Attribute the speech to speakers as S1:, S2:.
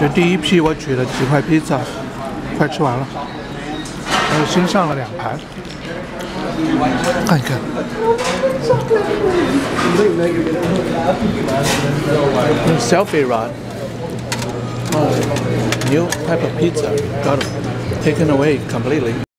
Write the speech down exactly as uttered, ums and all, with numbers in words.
S1: 这第一批我取了几块披萨，快吃完了，还有新上了两盘，看一看。Selfie rod, oh, new type of pizza, got it taken away completely.